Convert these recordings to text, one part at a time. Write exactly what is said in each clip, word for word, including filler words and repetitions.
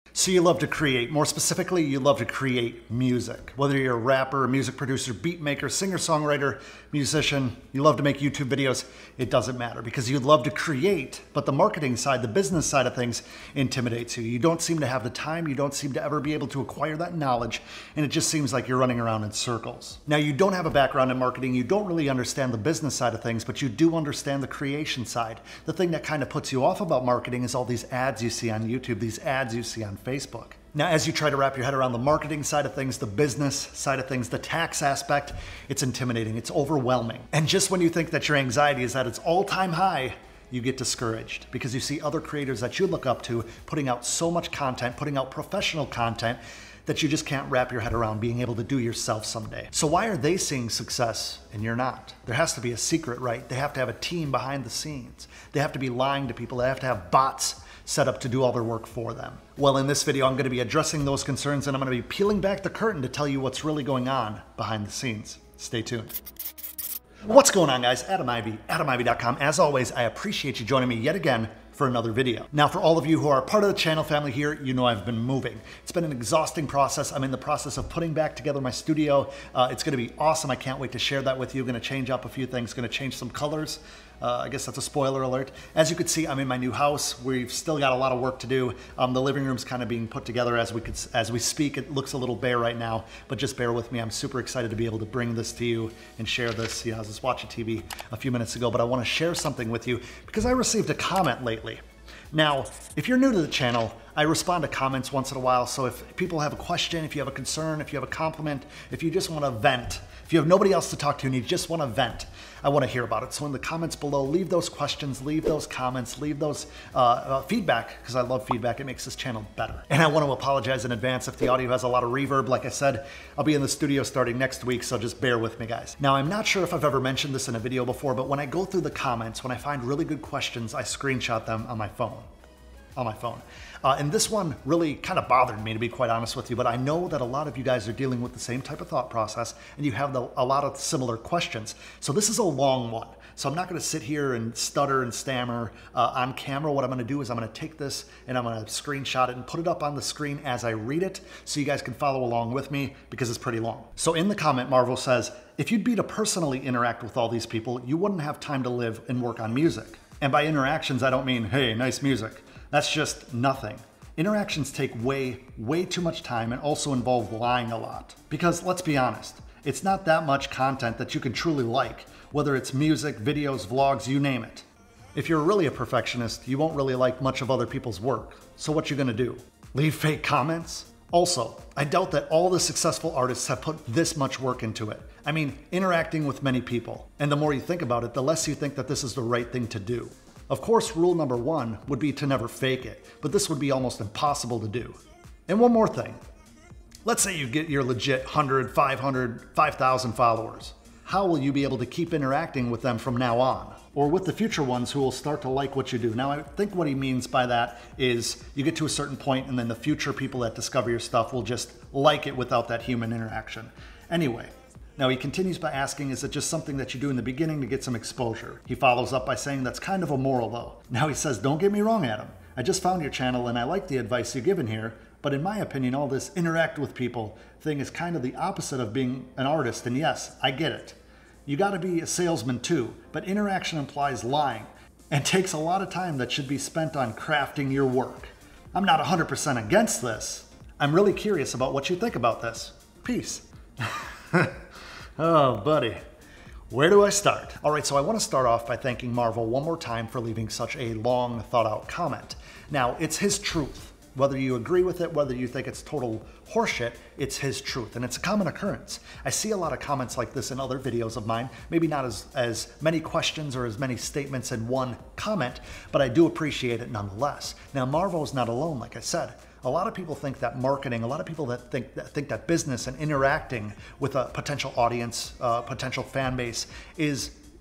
So you love to create. More specifically, you love to create music. Whether you're a rapper, a music producer, beat maker, singer-songwriter, musician, you love to make YouTube videos, it doesn't matter because you love to create, but the marketing side, the business side of things intimidates you. You don't seem to have the time, you don't seem to ever be able to acquire that knowledge, and it just seems like you're running around in circles. Now, you don't have a background in marketing, you don't really understand the business side of things, but you do understand the creation side. The thing that kind of puts you off about marketing is all these ads you see on YouTube, these ads you see on Facebook. Now, as you try to wrap your head around the marketing side of things, the business side of things, the tax aspect, it's intimidating, it's overwhelming. And just when you think that your anxiety is at its all-time high, you get discouraged because you see other creators that you look up to putting out so much content, putting out professional content that you just can't wrap your head around being able to do yourself someday. So why are they seeing success and you're not? There has to be a secret, right? They have to have a team behind the scenes. They have to be lying to people. They have to have bots set up to do all their work for them. Well, in this video, I'm going to be addressing those concerns and I'm going to be peeling back the curtain to tell you what's really going on behind the scenes. Stay tuned. What's going on, guys? Adam Ivy, adam ivy dot com. As always, I appreciate you joining me yet again for another video. Now, for all of you who are part of the channel family here, you know I've been moving. It's been an exhausting process. I'm in the process of putting back together my studio. Uh, it's gonna be awesome. I can't wait to share that with you. Gonna change up a few things, gonna change some colors. Uh, I guess that's a spoiler alert. As you can see, I'm in my new house. We've still got a lot of work to do. Um, the living room's kind of being put together as we could, as we speak. It looks a little bare right now, but just bear with me. I'm super excited to be able to bring this to you and share this. You know, I was just watching T V a few minutes ago, but I want to share something with you because I received a comment lately. Now, if you're new to the channel, I respond to comments once in a while, so if people have a question, if you have a concern, if you have a compliment, if you just want to vent, if you have nobody else to talk to and you just want to vent, I want to hear about it. So in the comments below, leave those questions, leave those comments, leave those uh, uh, feedback, because I love feedback. It makes this channel better. And I want to apologize in advance if the audio has a lot of reverb. Like I said, I'll be in the studio starting next week, so just bear with me, guys. Now, I'm not sure if I've ever mentioned this in a video before, but when I go through the comments, when I find really good questions, I screenshot them on my phone. on my phone. Uh, and this one really kind of bothered me, to be quite honest with you, but I know that a lot of you guys are dealing with the same type of thought process and you have the, a lot of similar questions. So this is a long one. So I'm not going to sit here and stutter and stammer uh, on camera. What I'm going to do is I'm going to take this and I'm going to screenshot it and put it up on the screen as I read it so you guys can follow along with me because it's pretty long. So in the comment, Marvel says, if you'd be to personally interact with all these people, you wouldn't have time to live and work on music. And by interactions, I don't mean, hey, nice music. That's just nothing. Interactions take way, way too much time and also involve lying a lot. Because let's be honest, it's not that much content that you can truly like, whether it's music, videos, vlogs, you name it. If you're really a perfectionist, you won't really like much of other people's work. So what you gonna do? Leave fake comments? Also, I doubt that all the successful artists have put this much work into it. I mean, interacting with many people. And the more you think about it, the less you think that this is the right thing to do. Of course, rule number one would be to never fake it, but this would be almost impossible to do. And one more thing. Let's say you get your legit one hundred, five hundred, five thousand followers. How will you be able to keep interacting with them from now on? Or with the future ones who will start to like what you do? Now, I think what he means by that is you get to a certain point and then the future people that discover your stuff will just like it without that human interaction. Anyway. Now he continues by asking, is it just something that you do in the beginning to get some exposure? He follows up by saying that's kind of immoral though. Now he says, don't get me wrong, Adam. I just found your channel and I like the advice you've given here, but in my opinion, all this interact with people thing is kind of the opposite of being an artist. And yes, I get it. You gotta be a salesman too, but interaction implies lying and takes a lot of time that should be spent on crafting your work. I'm not one hundred percent against this. I'm really curious about what you think about this. Peace. Oh, buddy, where do I start? All right, so I want to start off by thanking Marvel one more time for leaving such a long, thought-out comment. Now, it's his truth. Whether you agree with it, whether you think it's total horseshit, it's his truth, and it's a common occurrence. I see a lot of comments like this in other videos of mine, maybe not as, as many questions or as many statements in one comment, but I do appreciate it nonetheless. Now, Marvel's not alone, like I said. A lot of people think that marketing, a lot of people that think that, think that business and interacting with a potential audience, uh, potential fan base is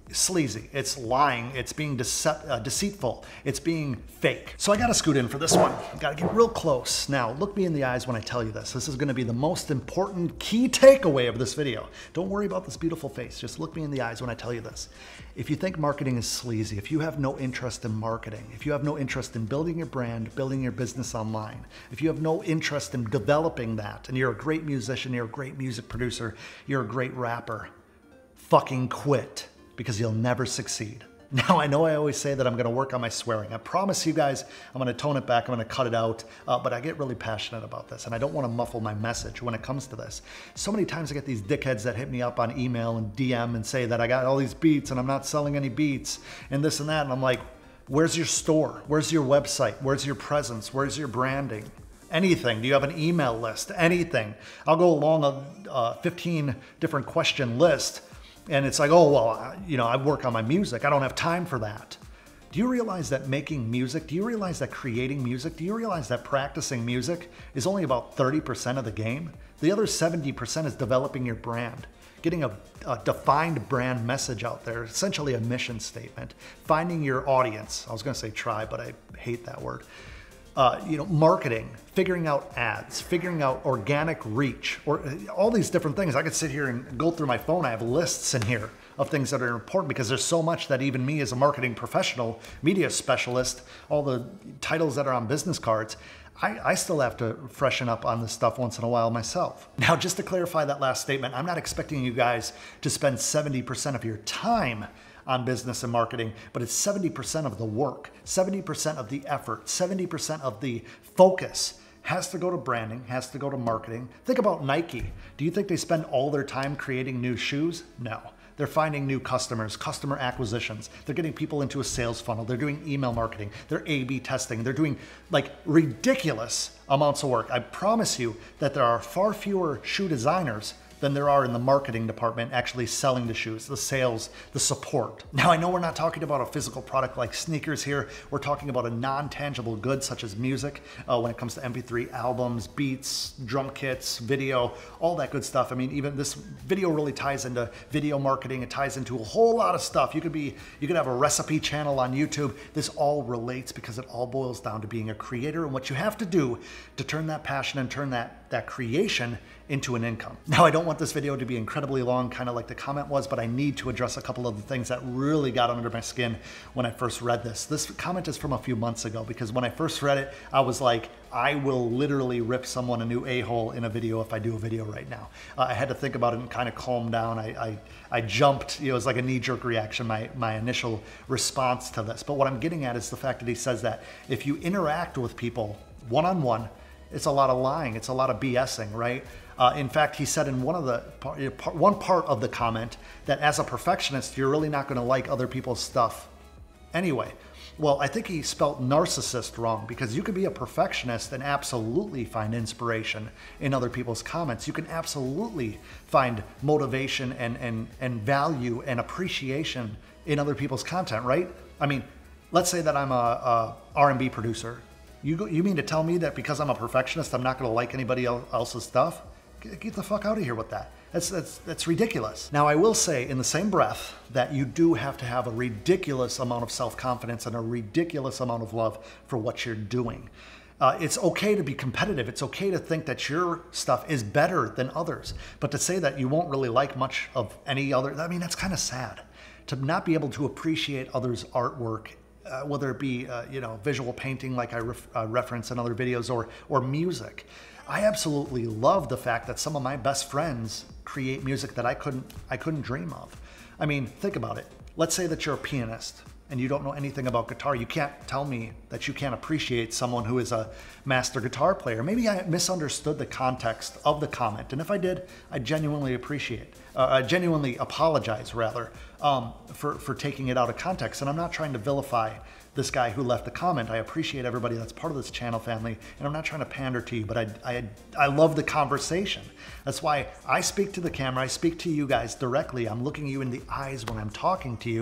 sleazy, it's lying, it's being dece uh, deceitful, it's being fake. So I gotta scoot in for this one. Gotta get real close. Now, look me in the eyes when I tell you this. This is gonna be the most important key takeaway of this video. Don't worry about this beautiful face. Just look me in the eyes when I tell you this. If you think marketing is sleazy, if you have no interest in marketing, if you have no interest in building your brand, building your business online, if you have no interest in developing that, and you're a great musician, you're a great music producer, you're a great rapper, fucking quit, because you'll never succeed. Now, I know I always say that I'm gonna work on my swearing. I promise you guys, I'm gonna tone it back, I'm gonna cut it out, uh, but I get really passionate about this, and I don't wanna muffle my message when it comes to this. So many times I get these dickheads that hit me up on email and D M and say that I got all these beats and I'm not selling any beats and this and that, and I'm like, where's your store? Where's your website? Where's your presence? Where's your branding? Anything. Do you have an email list? Anything. I'll go along a uh, fifteen different question list. And it's like, oh, well, you know, I work on my music. I don't have time for that. Do you realize that making music, do you realize that creating music, do you realize that practicing music is only about thirty percent of the game? The other seventy percent is developing your brand, getting a, a defined brand message out there, essentially a mission statement, finding your audience. I was gonna say tribe, but I hate that word. Uh, you know, marketing, figuring out ads, figuring out organic reach, or all these different things. I could sit here and go through my phone. I have lists in here of things that are important because there's so much that even me as a marketing professional, media specialist, all the titles that are on business cards, I, I still have to freshen up on this stuff once in a while myself. Now, just to clarify that last statement, I'm not expecting you guys to spend seventy percent of your time on business and marketing, but it's seventy percent of the work, seventy percent of the effort, seventy percent of the focus has to go to branding, has to go to marketing. Think about Nike. Do you think they spend all their time creating new shoes? No. They're finding new customers, customer acquisitions. They're getting people into a sales funnel. They're doing email marketing. They're A B testing. They're doing like ridiculous amounts of work. I promise you that there are far fewer shoe designers than there are in the marketing department actually selling the shoes, the sales, the support. Now, I know we're not talking about a physical product like sneakers here. We're talking about a non-tangible good such as music uh, when it comes to M P three albums, beats, drum kits, video, all that good stuff. I mean, even this video really ties into video marketing. It ties into a whole lot of stuff. You could be, you could have a recipe channel on YouTube. This all relates because it all boils down to being a creator and what you have to do to turn that passion and turn that, that creation into an income. Now, I don't want this video to be incredibly long, kind of like the comment was, but I need to address a couple of the things that really got under my skin when I first read this. This comment is from a few months ago because when I first read it, I was like, I will literally rip someone a new a-hole in a video if I do a video right now. Uh, I had to think about it and kind of calm down. I, I, I jumped, you know, it was like a knee-jerk reaction, my, my initial response to this. But what I'm getting at is the fact that he says that if you interact with people one-on-one, it's a lot of lying, it's a lot of BSing, right? Uh, in fact, he said in one of the one part of the comment that as a perfectionist, you're really not going to like other people's stuff anyway. Well, I think he spelt narcissist wrong because you could be a perfectionist and absolutely find inspiration in other people's comments. You can absolutely find motivation and and and value and appreciation in other people's content, right? I mean, let's say that I'm a, a R and B producer. You go, you mean to tell me that because I'm a perfectionist, I'm not going to like anybody else's stuff? Get the fuck out of here with that. That's, that's, that's ridiculous. Now, I will say in the same breath that you do have to have a ridiculous amount of self-confidence and a ridiculous amount of love for what you're doing. Uh, it's okay to be competitive. It's okay to think that your stuff is better than others. But to say that you won't really like much of any other, I mean, that's kind of sad. To not be able to appreciate others' artwork, Uh, whether it be, uh, you know, visual painting like I ref uh, reference in other videos or, or music. I absolutely love the fact that some of my best friends create music that I couldn't, I couldn't dream of. I mean, think about it. Let's say that you're a pianist and you don't know anything about guitar. You can't tell me that you can't appreciate someone who is a master guitar player. Maybe I misunderstood the context of the comment, and if I did, I genuinely appreciate, uh, I genuinely apologize rather, um, for, for taking it out of context. And I'm not trying to vilify this guy who left the comment. I appreciate everybody that's part of this channel family, and I'm not trying to pander to you, but I, I, I love the conversation. That's why I speak to the camera, I speak to you guys directly. I'm looking you in the eyes when I'm talking to you,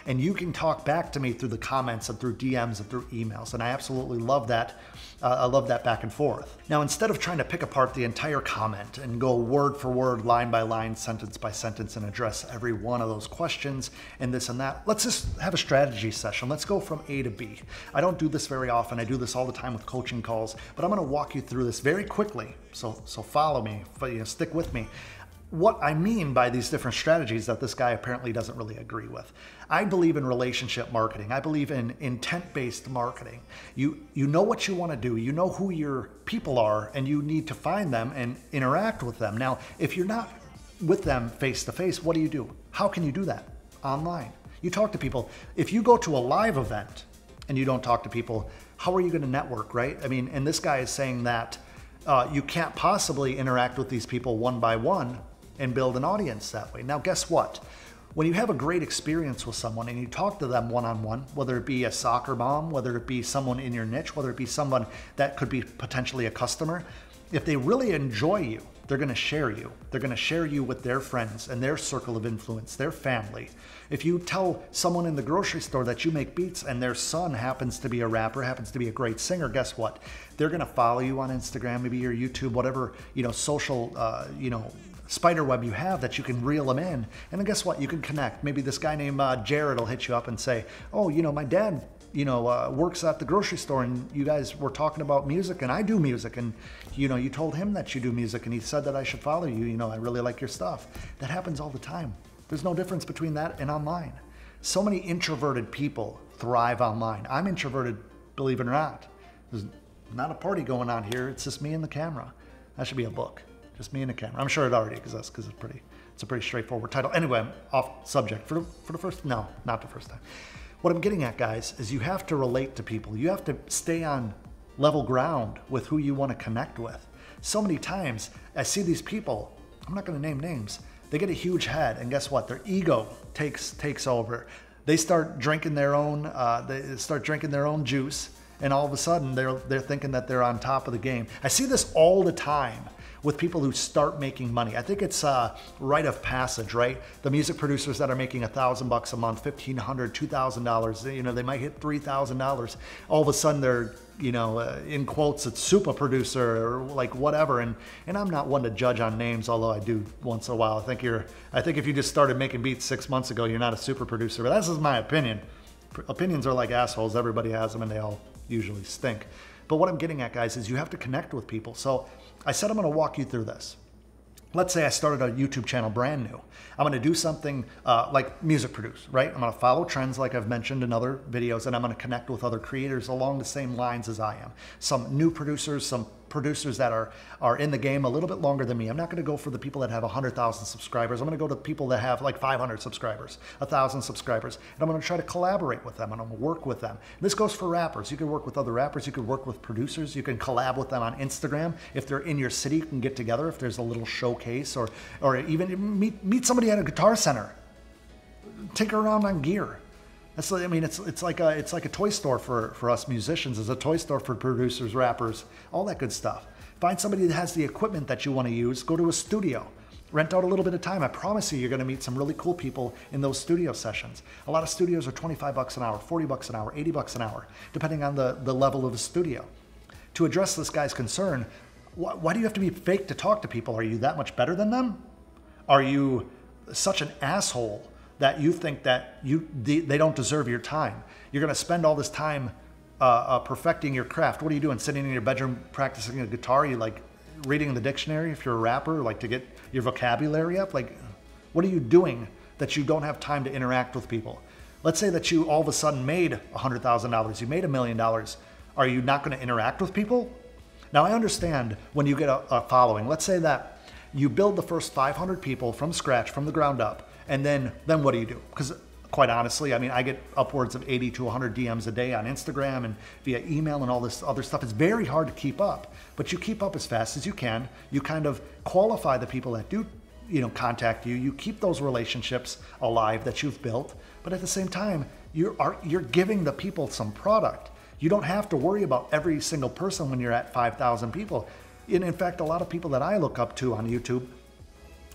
and you can talk back to me through the comments and through D Ms and through emails. And I absolutely love that. Uh, I love that back and forth. Now, instead of trying to pick apart the entire comment and go word for word, line by line, sentence by sentence, and address every one of those questions and this and that, let's just have a strategy session. Let's go from A to B. I don't do this very often. I do this all the time with coaching calls, but I'm going to walk you through this very quickly. So, so follow me, you know, stick with me. What I mean by these different strategies that this guy apparently doesn't really agree with. I believe in relationship marketing. I believe in intent-based marketing. You, you know what you want to do. You know who your people are, and you need to find them and interact with them. Now, if you're not with them face-to-face, what do you do? How can you do that? Online. You talk to people. If you go to a live event and you don't talk to people, how are you going to network, right? I mean, and this guy is saying that uh, you can't possibly interact with these people one by one and build an audience that way. Now, guess what? When you have a great experience with someone and you talk to them one-on-one, whether it be a soccer mom, whether it be someone in your niche, whether it be someone that could be potentially a customer, if they really enjoy you, they're going to share you. They're going to share you with their friends and their circle of influence, their family. If you tell someone in the grocery store that you make beats and their son happens to be a rapper, happens to be a great singer, guess what? They're going to follow you on Instagram, maybe your YouTube, whatever, you know, social, uh, you know, spider web you have that you can reel them in. And then guess what? You can connect. Maybe this guy named uh, Jared will hit you up and say, oh, you know, my dad, you know, uh, works at the grocery store and you guys were talking about music and I do music. And, you know, you told him that you do music and he said that I should follow you. You know, I really like your stuff. That happens all the time. There's no difference between that and online. So many introverted people thrive online. I'm introverted, believe it or not. There's not a party going on here. It's just me and the camera. That should be a book. Just me and a camera. I'm sure it already exists because it's pretty. It's a pretty straightforward title. Anyway, I'm off subject for the, for the first. No, not the first time. What I'm getting at, guys, is you have to relate to people. You have to stay on level ground with who you want to connect with. So many times I see these people. I'm not going to name names. They get a huge head, and guess what? Their ego takes takes over. They start drinking their own. Uh, they start drinking their own juice, and all of a sudden they're they're thinking that they're on top of the game. I see this all the time with people who start making money. I think it's a rite of passage, right? The music producers that are making a thousand bucks a month, fifteen hundred, two thousand dollars, you know, they might hit three thousand dollars. All of a sudden they're, you know, uh, in quotes, it's super producer or like whatever. And and I'm not one to judge on names, although I do once in a while. I think you're, I think if you just started making beats six months ago, you're not a super producer. But that's just my opinion. P- opinions are like assholes. Everybody has them and they all usually stink. But what I'm getting at, guys, is you have to connect with people. So I said I'm going to walk you through this. Let's say I started a YouTube channel brand new. I'm going to do something uh, like music produce, right? I'm going to follow trends like I've mentioned in other videos, and I'm going to connect with other creators along the same lines as I am. Some new producers, some producers that are, are in the game a little bit longer than me. I'm not going to go for the people that have one hundred thousand subscribers. I'm going to go to people that have like five hundred subscribers, one thousand subscribers, and I'm going to try to collaborate with them, and I'm going to work with them. And this goes for rappers. You can work with other rappers. You can work with producers. You can collab with them on Instagram. If they're in your city, you can get together. If there's a little showcase, or, or even meet, meet somebody at a guitar center. Take her around on gear. That's, I mean, it's it's like a it's like a toy store for, for us musicians. It's a toy store for producers, rappers, all that good stuff. Find somebody that has the equipment that you want to use. Go to a studio. Rent out a little bit of time. I promise you, you're going to meet some really cool people in those studio sessions. A lot of studios are twenty-five bucks an hour, forty bucks an hour, eighty bucks an hour, depending on the, the level of the studio. To address this guy's concern, wh- why do you have to be fake to talk to people? Are you that much better than them? Are you such an asshole that you think that you they, they don't deserve your time? You're going to spend all this time uh, uh, perfecting your craft. What are you doing? Sitting in your bedroom practicing a guitar? You like reading the dictionary if you're a rapper, like to get your vocabulary up? Like, what are you doing that you don't have time to interact with people? Let's say that you all of a sudden made one hundred thousand dollars. You made a million dollars. Are you not going to interact with people? Now, I understand when you get a, a following. Let's say that you build the first five hundred people from scratch, from the ground up. And then, then what do you do? Because quite honestly, I mean, I get upwards of eighty to one hundred D Ms a day on Instagram and via email and all this other stuff. It's very hard to keep up, but you keep up as fast as you can. You kind of qualify the people that do, you know, contact you. You keep those relationships alive that you've built, but at the same time, you're are, you're giving the people some product. You don't have to worry about every single person when you're at five thousand people. And in fact, a lot of people that I look up to on YouTube,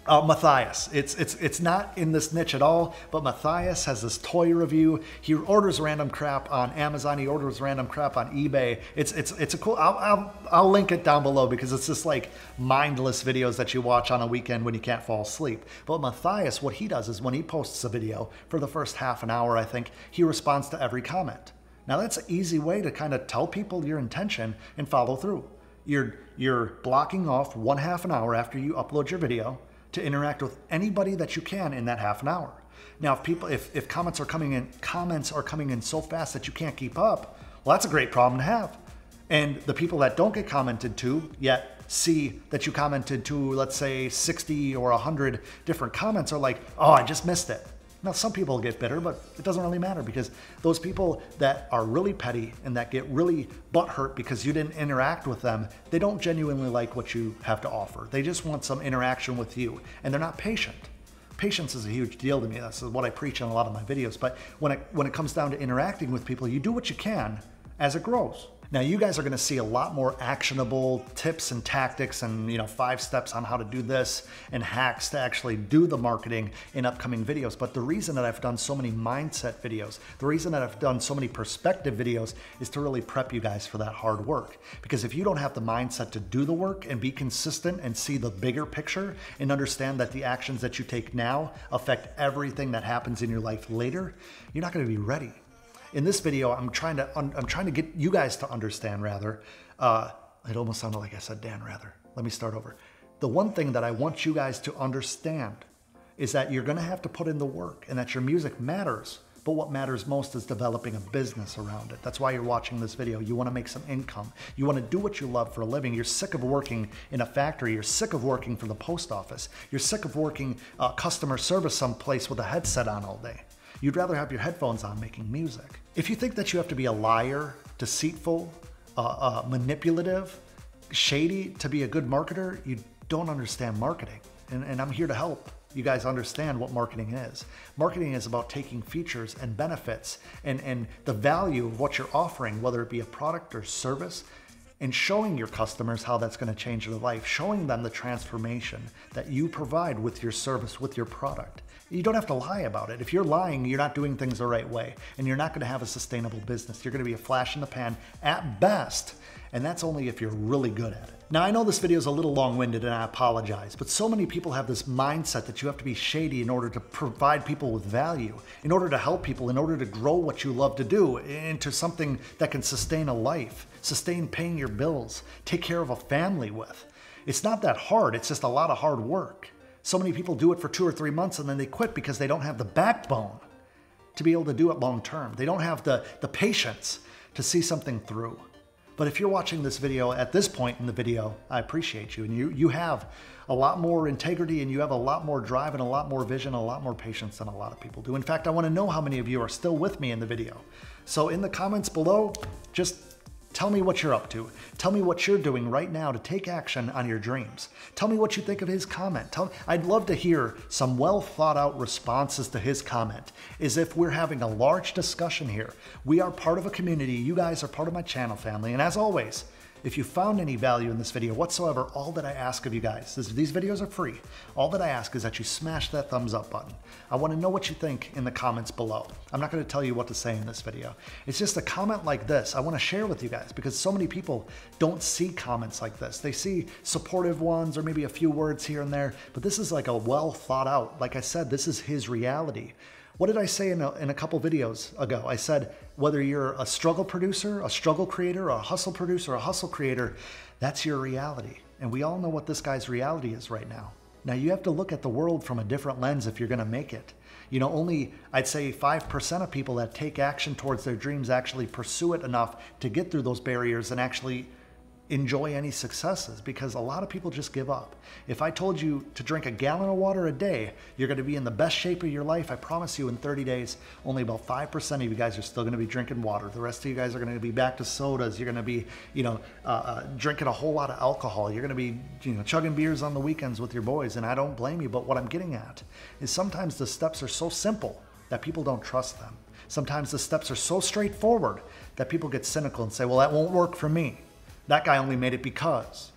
Uh, Matthias. It's it's it's not in this niche at all, but Matthias has this toy review. He orders random crap on Amazon. He orders random crap on eBay. It's it's it's a cool. I'll I'll, I'll link it down below because it's just like mindless videos that you watch on a weekend when you can't fall asleep. But Matthias, what he does is when he posts a video for the first half an hour, I think he responds to every comment. Now that's an easy way to kind of tell people your intention and follow through. You're you're blocking off one half an hour after you upload your video to interact with anybody that you can in that half an hour. Now, if people, if, if comments are coming in, comments are coming in so fast that you can't keep up, well, that's a great problem to have. And the people that don't get commented to yet see that you commented to, let's say sixty or one hundred different comments are like, oh, I just missed it. Now, some people get bitter, but it doesn't really matter because those people that are really petty and that get really butthurt because you didn't interact with them, they don't genuinely like what you have to offer. They just want some interaction with you, and they're not patient. Patience is a huge deal to me. That's what I preach in a lot of my videos. But when it, when it comes down to interacting with people, you do what you can as it grows. Now, you guys are going to see a lot more actionable tips and tactics and, you know, five steps on how to do this and hacks to actually do the marketing in upcoming videos. But the reason that I've done so many mindset videos, the reason that I've done so many perspective videos is to really prep you guys for that hard work. Because if you don't have the mindset to do the work and be consistent and see the bigger picture and understand that the actions that you take now affect everything that happens in your life later, you're not going to be ready. In this video, I'm trying to I'm trying to get you guys to understand, rather. Uh, it almost sounded like I said Dan Rather. Let me start over. The one thing that I want you guys to understand is that you're going to have to put in the work and that your music matters. But what matters most is developing a business around it. That's why you're watching this video. You want to make some income. You want to do what you love for a living. You're sick of working in a factory. You're sick of working for the post office. You're sick of working uh, customer service someplace with a headset on all day. You'd rather have your headphones on making music. If you think that you have to be a liar, deceitful, uh, uh, manipulative, shady to be a good marketer, you don't understand marketing. And, and I'm here to help you guys understand what marketing is. Marketing is about taking features and benefits and, and the value of what you're offering, whether it be a product or service, and showing your customers how that's going to change their life, showing them the transformation that you provide with your service, with your product. You don't have to lie about it. If you're lying, you're not doing things the right way, and you're not going to have a sustainable business. You're going to be a flash in the pan at best, and that's only if you're really good at it. Now, I know this video is a little long-winded, and I apologize, but so many people have this mindset that you have to be shady in order to provide people with value, in order to help people, in order to grow what you love to do into something that can sustain a life, sustain paying your bills, take care of a family with. It's not that hard. It's just a lot of hard work. So many people do it for two or three months and then they quit because they don't have the backbone to be able to do it long term. They don't have the, the patience to see something through. But if you're watching this video at this point in the video, I appreciate you. And you, you have a lot more integrity and you have a lot more drive and a lot more vision, a lot more patience than a lot of people do. In fact, I want to know how many of you are still with me in the video. So in the comments below, just tell me what you're up to. Tell me what you're doing right now to take action on your dreams. Tell me what you think of his comment. Tell, I'd love to hear some well thought out responses to his comment, as if we're having a large discussion here. We are part of a community. You guys are part of my channel family. And as always, if you found any value in this video whatsoever, all that I ask of you guys, this, these videos are free. All that I ask is that you smash that thumbs up button. I want to know what you think in the comments below. I'm not going to tell you what to say in this video. It's just a comment like this I want to share with you guys because so many people don't see comments like this. They see supportive ones or maybe a few words here and there, but this is like a well thought out. Like I said, this is his reality. What did I say in a, in a couple videos ago? I said, whether you're a struggle producer, a struggle creator, a hustle producer, a hustle creator, that's your reality. And we all know what this guy's reality is right now. Now you have to look at the world from a different lens if you're gonna make it. You know, only I'd say five percent of people that take action towards their dreams actually pursue it enough to get through those barriers and actually enjoy any successes, because a lot of people just give up. If I told you to drink a gallon of water a day, you're going to be in the best shape of your life. I promise you in thirty days, only about five percent of you guys are still going to be drinking water. The rest of you guys are going to be back to sodas. You're going to be, you know, uh, uh, drinking a whole lot of alcohol. You're going to be, you know, chugging beers on the weekends with your boys. And I don't blame you, but what I'm getting at is sometimes the steps are so simple that people don't trust them. Sometimes the steps are so straightforward that people get cynical and say, well, that won't work for me. That guy only made it because.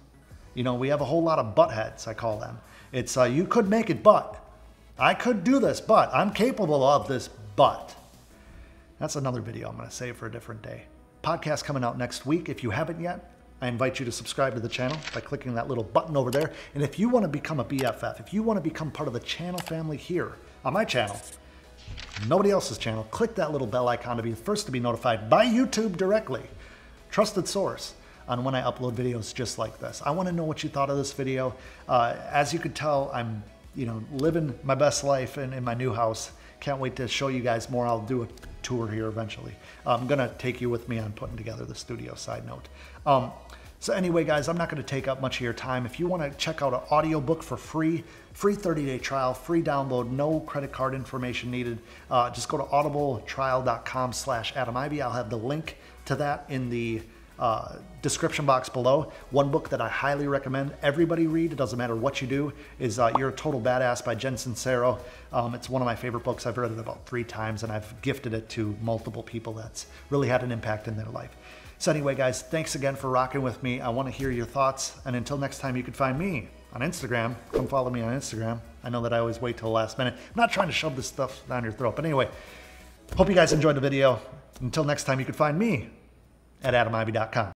You know, we have a whole lot of butt heads, I call them. It's, uh, you could make it, but I could do this, but I'm capable of this, but. That's another video I'm going to save for a different day. Podcast coming out next week. If you haven't yet, I invite you to subscribe to the channel by clicking that little button over there. And if you want to become a B F F, if you want to become part of the channel family here on my channel, nobody else's channel, click that little bell icon to be the first to be notified by YouTube directly. Trusted source on when I upload videos just like this. I want to know what you thought of this video. Uh, as you could tell, I'm you know living my best life in, in my new house. Can't wait to show you guys more. I'll do a tour here eventually. I'm gonna take you with me on putting together the studio, side note. Um, so anyway, guys, I'm not gonna take up much of your time. If you wanna check out an audiobook for free, free thirty day trial, free download, no credit card information needed, uh, just go to audibletrial.com slash Adam Ivy. I'll have the link to that in the Uh, description box below. One book that I highly recommend everybody read, it doesn't matter what you do, is uh, You're a Total Badass by Jen Sincero. Um, it's one of my favorite books. I've read it about three times and I've gifted it to multiple people that's really had an impact in their life. So anyway, guys, thanks again for rocking with me. I want to hear your thoughts, and until next time, you can find me on Instagram. Come follow me on Instagram. I know that I always wait till the last minute. I'm not trying to shove this stuff down your throat, but anyway, hope you guys enjoyed the video. Until next time, you can find me at adam ivy dot com.